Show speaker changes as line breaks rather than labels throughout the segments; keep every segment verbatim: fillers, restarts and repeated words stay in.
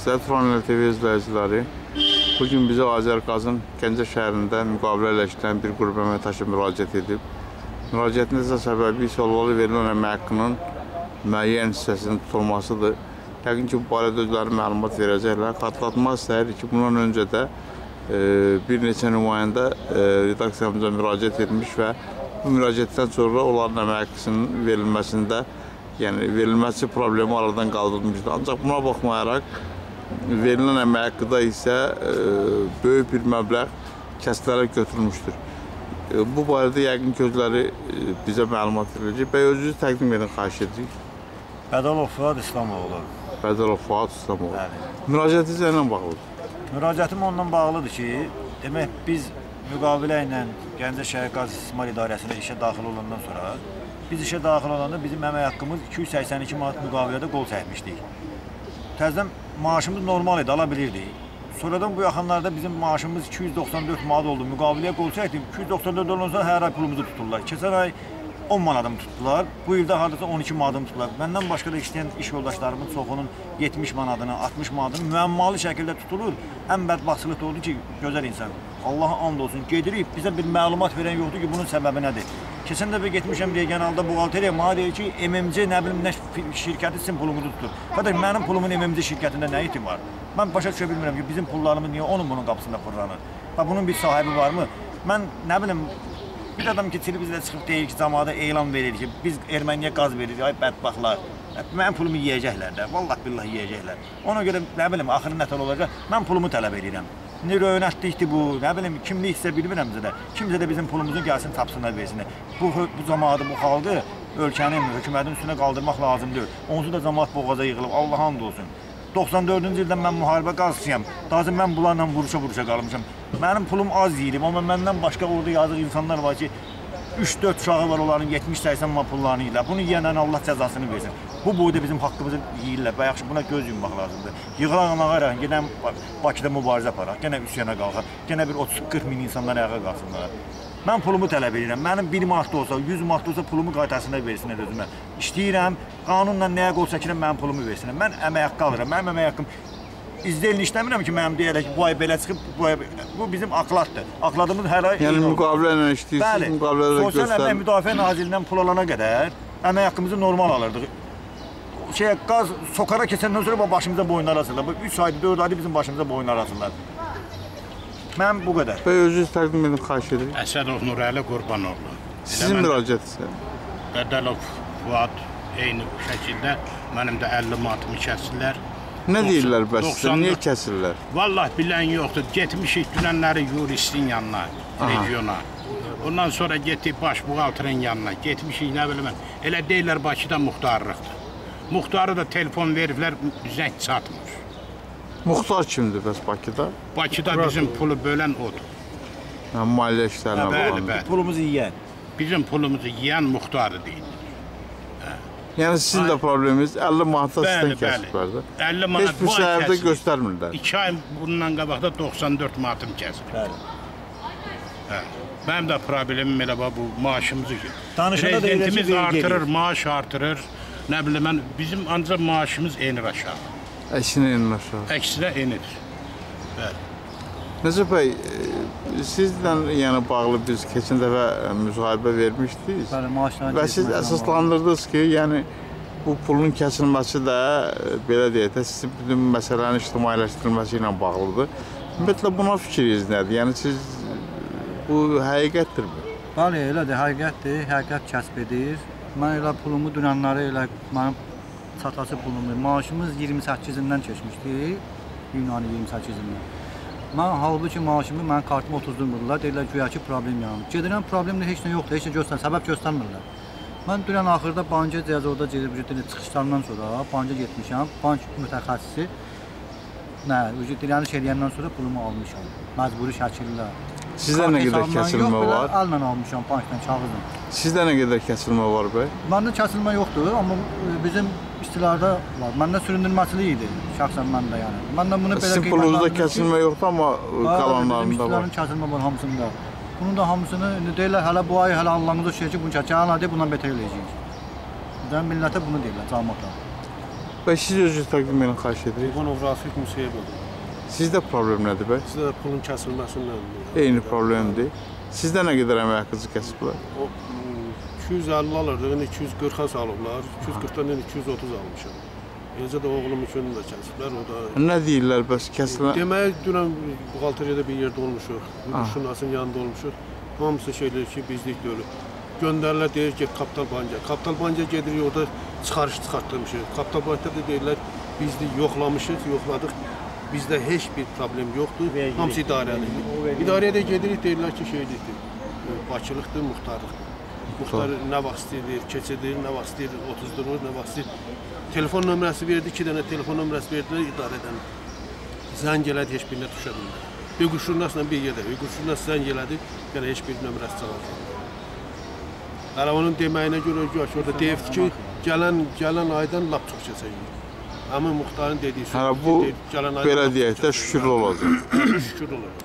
İstər Turanel T V izləyiciləri, bugün bizə Azərqazın Gəncə şəhərində müqavilə ilə işləyən bir qrup əməkdaşı müraciət edib. Müraciətin əsas səbəbi isə olmalı verilən əmək haqqının müəyyən hissəsinin tutulmasıdır. Yəqin ki, bu barədə özləri məlumat verəcəklər. Xatırlatmaq istəyir ki, bundan öncə də e, bir neçə nümayəndə e, redaksiyamıza müraciət etmiş və bu müraciətdən sonra onların əmək haqqının verilməsində, yəni verilməsi problemi aradan qaldırılmışdır. Ancaq buna baxmayaraq, verilən əmək haqqıda isə e, böyük bir məbləğ kəslərə götürülmüşdür. E, bu barədə yəqin ki, özləri e, bizə məlumat veriləcək. Bəy, özünüzü təqdim edin, xahiş edirik.
Bədalov Fuad İslamoğlu.
Bədalov Fuad İslamoğlu.
Bəli.
Müraciətiniz ilə bağlıdır?
Müraciətim ondan bağlıdır ki, demək biz müqavilə ilə Gəncə Şəhər Qaz İstismar İdarəsinə işə daxil olandan sonra, biz işə daxil olanda bizim əmək haqqımız iki yüz səksən iki manat müqavilədə qol çəkmişdik. Təzədən maaşımız normal idi, ala bilirdik. Sonradan bu yaxınlarda bizim maaşımız iki yüz doxsan dörd manat oldu, müqaviləyə qol çəkdik. iki yüz doxsan dörd olandan sonra hər ay pulumuzu tuturlar. Keçən ay on manatımı tutdular, bu ildə hardasa on iki manatımı tutdular. Məndən başqa da işləyən iş yoldaşlarımın çoxunun yetmiş manatını, altmış manatını müəmmalı şəkildə tutulur. Ən bədbaxtçılıq da oldu ki, gözəl insan, Allaha and olsun, gedirik, bizə bir məlumat verən yoxdur ki, bunun səbəbi nədir? Keçən dəfə getmişəm regionalda buğalteriya, mənə deyir ki, M M C nə bilim nə şirkəti sizin pulumuzu tutur. Qardaş, mənim pulumun M M C şirkətində nə iti var? Mən başa düşə bilmirəm ki, bizim pullarımız niyə onun bunun qapısında fırlanır? Və bunun bir sahibi varmı? Mən nə bilim, bir adam ki, televiziyada çıxıb deyir ki, cəmaata elan verir ki, biz Erməniyə qaz veririk, ay bədbaxtlar. Mənim pulumu yeyəcəklər də, vallahi billahi yeyəcəklər. Ona görə, nə bilim, axırı nətər olacaq, mən pulumu tələb edirəm. Ne röynətlikdir bu, nə bilim, kimlik isə bilmirəm bizə də. Kimsə də bizim pulumuzun gəlsin, tapsınlar, versinlər. Bu, bu cəmaatı, bu xalqı ölkənin, hökumətin üstünə qaldırmaq lazımdır. Onsuz da cəmaat boğaza yığılıb, Allaha and olsun. doxsan dördüncü ildən mən müharibə qazçıyam. Daha mən bunlarla vuruşa-vuruşa qalmışam. Mənim pulum az yiyilib, amma məndən başqa orada yazıq insanlar var ki, üç dörd uşağı var, onların yetmiş səksən manat pullarını yiyirlər. Bunu yiyəndən Allah cəzasını versin. Bu boyda bizim haqqımızı yiyirlər və yaxşı buna göz yummaq lazımdır. Yığılan ağaraq, gələn Bakıda mübarizə aparaq, yenə üsyana qalxaq, yenə bir otuz qırx min insanlar ayağa qalsınlar. Mən pulumu tələb edirəm. Mənim bir manat da olsa, yüz manat da olsa pulumu qaytarsınlar, versinlər özümə. İşləyirəm, qanunla nəyə qol çəkirəm, mənim pulumu versinlər. Mən əmək haqqı alıram, mənim əmək haqqım İzləyilini işləmirəm ki, mənim deyərək ki, bu ay belə çıxıb, bu ay bu bizim akladdır. Akladığımız hər ay...
Yəni müqavilə ilə işləyirsiniz, müqavilə ilə göstərin.
Sosial Əmək Müdafiə Nazirliyindən pul alana qədər əmək haqqımızı normal alırdıq. Şey, qaz sokara keçəndən sonra başımıza boyunlar asırlar. Bu üç aydır, dörd aydır bizim başımıza boyunlar asırlar. Mən bu qədər.
Bəy, özünüz təqdim edin, xahiş edirik.
Əsədov Nurəli Qurbanoğlu.
Sizin müraciət isə?
Bədalov Fuad, eyni bu şəkildə mənim də əlli manatımı kəsirlər.
Nə deyirlər bəs sizə, niyə kəsirlər?
Vallahi bilən yoxdur, getmişik dünənləri yuristin yanına, regiona. Ondan sonra getdik baş buğaltırın yanına, getmişik nə bilim mən. Elə deyirlər Bakıda muxtarlıqdır. Muxtarı da telefon veriblər, zəng çatmır.
Muxtar kimdir bəs Bakıda?
Bakıda bizim pulu bölən odur.
Yəni, maliyyə işlərinə
bəli, bəli.
Pulumuzu yiyən.
Bizim pulumuzu yiyən muxtarı deyil.
Yəni sizin də probleminiz əlli manatda sizdən kəsiblərdir.
əlli manat
heç bir şəhərdə göstərmirlər.
iki ay bundan qabaqda doxsan dörd manatım kəsib.
Bəli.
Mənim də problemim elə bu maaşımızı ki.
Prezidentimiz
artırır, maaş artırır. Nə bilim mən, bizim ancaq maaşımız enir aşağı.
Əksinə enir aşağı.
Əksinə enir. Bəli.
Necə bəy, sizlə yəni bağlı biz keçən dəfə müsahibə vermişdik və siz əsaslandırdınız ki, yəni bu pulun kəsilməsi də belə deyək də sizin bütün məsələnin ictimailəşdirilməsi ilə bağlıdır. Ümumiyyətlə buna fikriniz nədir? Yəni siz bu həqiqətdirmi?
Bəli, elədir, həqiqətdir, həqiqət kəsb edir. Mən elə pulumu dünənləri elə mənim çatası pulumu, maaşımız iyirmi səkkizindən keçmişdi, iyunun iyirmi səkkizindən. Mən halbuki maaşımı, mənim kartımı otuzdurmurdular, deyirlər güya ki, problem yanım. Gedirəm, problemdə heç nə yoxdur, heç nə göstərir, səbəb göstərmirlər. Mən dünən axırda banka cəzorda çıxışlarından sonra banka getmişəm, bank mütəxəssisi nə, dirəniş eləyəndən sonra pulumu almışam, məcburi şəkildə.
Sizdə nə qədər kəsilmə var?
Əllə almışam bankdan, kağızla.
Sizdə nə qədər kəsilmə var bəy?
Məndə kəsilmə yoxdur, amma bizim istilərdə var. Məndə süründürməçilik idi, şəxsən məndə yəni. Məndə bunu belə
sizin pulunuzda kəsilmə yoxdur, amma qalanlarında var.
Bizim kəsilmə var hamısında. Bunun da hamısını, indi deyirlər, hələ bu ay, hələ anlamında şey ki, bunu çəkən ayda bundan betər eləyəcəyik. Dən millətə bunu deyirlər, cəmaata.
Və siz özünüz təqdim edin, xahiş edirik.
Telefonov Rafiq Musayevov.
Sizdə problem nədir bəy?
Sizdə pulun kəsilməsindən.
Eyni problemdir. Sizdə nə qədər əmək haqqınızı kəsiblər?
O iki yüz əlli alırdığını iki yüz qırxa salıblar. iki yüz qırxdan iki yüz otuz almışam. Eləcə də oğlum üçün də kəsiblər. O da
Nə deyirlər bəs kəsilmə?
demək dünən buğalteriyada bir yerdə olmuşuq. Hüquqşünasın yanında olmuşuq. Hamısı şeylər ki, bizlik deyil. Göndərirlər deyir ki, Kapital Bank'a. Kapital Bank'a gedirik, orada çıxarış çıxartmışıq. Kapital Bank'da da deyirlər, bizli yoxlamışıq, yoxladıq. Bizdə heç bir problem yoxdur. Hamısı idarəlidir. İdarəyə də gedirik, deyirlər ki, şeylikdir. Bakılıqdır, muxtarlıqdır. Muxtar nə vaxt istəyir, keçidir, nə vaxt istəyir, otuzdurur, nə vaxt istəyir. Telefon nömrəsi verdi, iki dənə telefon nömrəsi verdilər idarədən. Zəng elədi, heç birinə düşə bilmədi. Hüquqşünasla bir yerdə, hüquqşünas zəng elədi, yəni heç bir nömrəsi cavab verdi. Hələ onun deməyinə görə görüş, orada deyibdi ki, gələn, gələn aydan lap çox keçəcək. Həmin muxtarın dediyi söz.
Hə, bu belə deyək də şükürlü olacaq.
Şükürlü olacaq.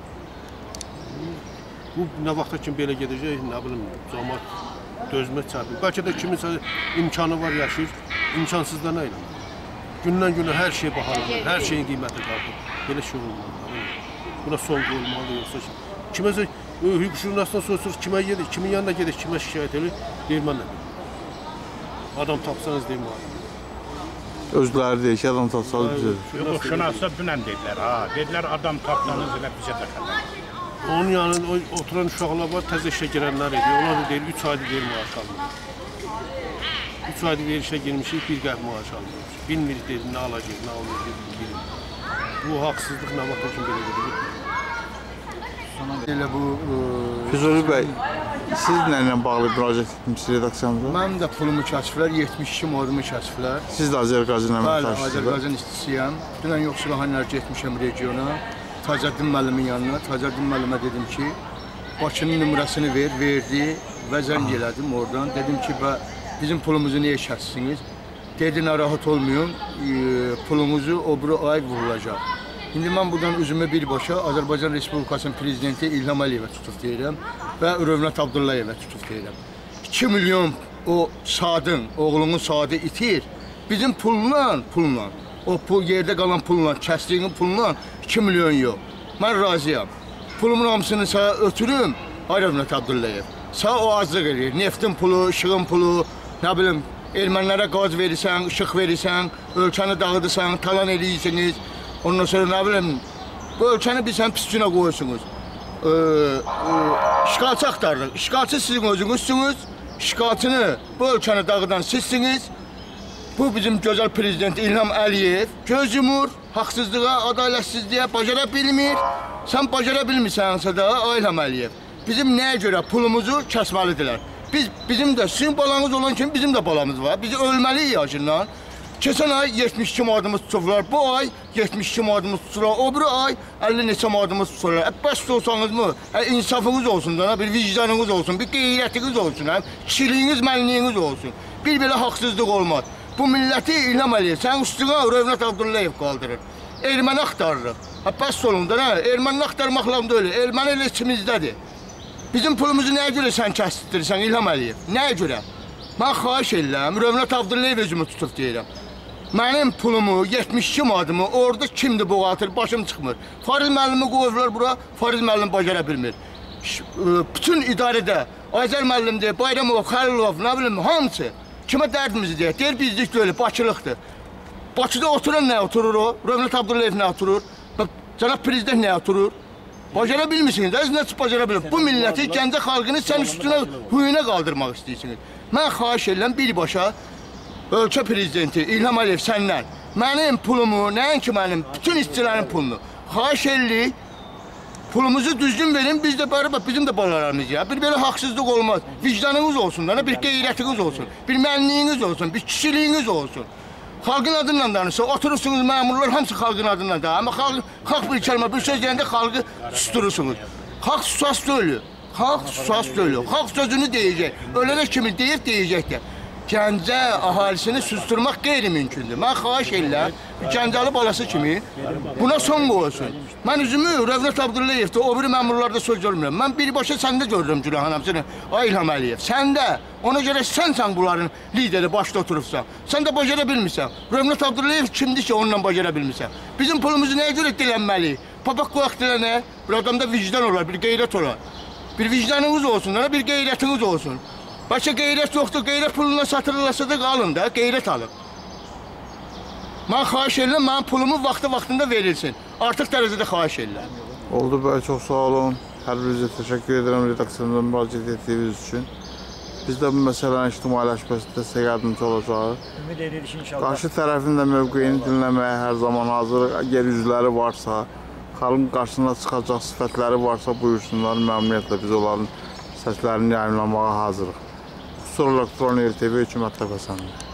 Bu nə vaxta kimi belə gedəcək, nə bilim, cəmaət dözmə çəpir. Bəlkə də kiminsə imkanı var, yaşayır, imkansızda nə eləmək? Gündən günə hər şey bahalanır, hər şeyin qiyməti qaldır. Belə şey olmalı. Buna son qoyulmalı, yoxsa ki, kiməsə hüquqşünasdan soruşur, kimə gedir, kimin yanına gedir, kimə şikayət edir, deyir, mən nə bilmirəm. Adam tapsanız deyim var.
Özləri deyir ki, adam tapsanız bizə.
Hüquqşünasda dünən dedilər, ha, dedilər adam tapsanız elə bizə də xəbər.
Onun yanında oturan uşaqlar var, təzə işə girənlər edir. Onlar da deyir, üç aydır deyir, maaş almıyor. üç aydır deyir, işə girmişik, bir qəb maaş almıyor. Bilmirik deyir, nə alacaq, nə almayacaq, bilmirik. Bu haqsızlıq nə vaxta kimi belə gedir.
Elə bu
Füzuli bəy, siz nə ilə bağlı müraciət etmişsiniz redaksiyamıza?
mənim də pulumu kəsflər, yetmiş iki manatımı kəsflər.
Siz də Azərqazın
Bəli,
əməkdaşısınız.
Azərbaycan işçisiyəm. Dünən yoxsulhanələr getmişəm regiona. Tacəddin müəllimin yanına. Tacəddin müəllimə dedim ki, Bakının nömrəsini ver, verdi və zəng elədim oradan. Dedim ki, bizim pulumuzu niyə kəssiniz? Dedi, narahat olmayın, pulumuzu o biri ay vurulacaq. İndi mən buradan üzümü birbaşa Azərbaycan Respublikasının Prezidenti İlham Əliyevə tutub deyirəm və Rövnət Abdullayevə tutub deyirəm. iki milyon o Sadın, oğlunun Sadı itir. Bizim pulla, pulla, o pul, yerdə qalan pulla, kəsdiyin pulla iki milyon yox. Mən razıyam. Pulumun hamısını sana ötürüm, ay Rövnət Abdullayev. Sağ o azlıq edir. Neftin pulu, işığın pulu, nə bilim, ermənlərə qaz verirsən, işıq verirsən, ölkəni dağıdırsan, talan edirsiniz. Ondan sonra nə bilim, bu ölkəni bir sən pis günə qoyursunuz. Ee, e, işğalçı axtarırıq. İşğalçı sizin özünüzsünüz. İşğalçını, bu ölkəni dağıdan sizsiniz. Bu bizim gözəl prezident İlham Əliyev göz yumur, haqsızlığa, ədalətsizliyə bacara bilmir. Sən bacara bilmirsənsə də İlham Əliyev. Bizim nəyə görə pulumuzu kəsməlidirlər. Biz, bizim də sizin balanız olan kimi bizim də balamız var. Biz ölməliyik yaşından. Keçən ay yetmiş iki manatımız tutublar, bu ay yetmiş iki manatımız tutublar, o bir ay əlli neçə manatımız tutublar. Hə, bəs olsanız mı? Hə, insafınız olsun da, bir vicdanınız olsun, bir qeyrətiniz olsun, hə, kişiliyiniz, mənliyiniz olsun. Bir belə haqsızlıq olmaz. Bu milləti İlham Əliyev, sən üstünə Rövnət Abdullayev qaldırır. Erməni axtarırıq. Hə, bəs olun da, hə, erməni axtarmaqla da öyle, erməni elə içimizdədir. Bizim pulumuzu nəyə görə sən kəsdirsən İlham Əliyev? Nəyə görə? Mən xahiş edirəm, Rövnət Abdullayev özümü tutub deyirəm. Mənim pulumu, yetmiş iki manatımı orada kimdir boğaltır, başım çıxmır. Fariz müəllimi qoyurlar bura, Fariz müəllim bacara bilmir. Bütün idarədə Azər müəllimdir, Bayramov, Xəlilov, nə bilim, hamısı kimə dərdimizi deyək, deyir bizlik deyil, Bakılıqdır. Bakıda oturan nə oturur o? Rövnət Abdullayev nə oturur? Cənab Prezident nə oturur? Bacara bilmirsiniz, əz nə bacara bilir. Bu milləti, Gəncə xalqını sən üstünə, huyuna qaldırmaq istəyirsiniz. Mən xahiş edirəm birbaşa ölkə prezidenti İlham Əliyev səndən mənim pulumu, nəinki mənim, bütün işçilərin pulunu xahiş edirik, pulumuzu düzgün verin, biz də bərabər, bizim də balalarımız ya. Bir belə haqsızlıq olmaz. Vicdanınız olsun, bir qeyrətiniz olsun, bir mənliyiniz olsun, bir kişiliyiniz olsun. Xalqın adından danırsa, oturursunuz məmurlar, hamısı xalqın adından da. Amma xalq, xalq bir kəlmə, bir söz deyəndə xalqı susturursunuz. Xalq susas söylüyor, xalq susas söylüyor, xalq sözünü deyəcək, ölənə kimi deyir, deyəcək də. Gəncə əhalisini susturmaq qeyri-mümkündür. Mən xahiş edirəm, Gəncəli balası kimi buna son qoyulsun. Mən üzümü Rövnət Abdullayevdə, o biri məmurlarda söz görmürəm. Mən birbaşa səndə görürəm Gülhan hamısını. Ay İlham Əliyev, səndə. Ona görə sənsən bunların lideri, başda oturubsan. Sən də bacara bilmirsən. Rövnət Abdullayev kimdir ki, onunla bacara bilmirsən? Bizim pulumuzu nəyə görə dilənməliyik? Papaq qoyaq dilənə, bir adamda vicdan olar, bir qeyrət olar. Bir vicdanınız olsun, bir qeyrətiniz olsun. Başka qeyrət yoxdur, qeyrət puluna satırılasa da qalın da, qeyrət alın. Mən xahiş edirəm, mənim pulumu vaxtı-vaxtında verilsin. Artıq dərəcədə xahiş edirəm.
Oldu bəy, çox sağ olun. Hər birinizə təşəkkür edirəm redaksiyonda müraciət etdiyiniz üçün. Biz də bu məsələnin ictimailəşməsində sizə yardımcı olacağıq.
Ümid edirik ki, inşallah.
Qarşı tərəfin də mövqeyini dinləməyə hər zaman hazır. Əgər üzləri varsa, xalqın qarşısına çıxacaq sifətləri varsa, buyursunlar. Məmnuniyyətlə biz onların səslərini yayınlamağa hazırıq. Xüsusi olaraq Tron R T V hökumət təbəssümü.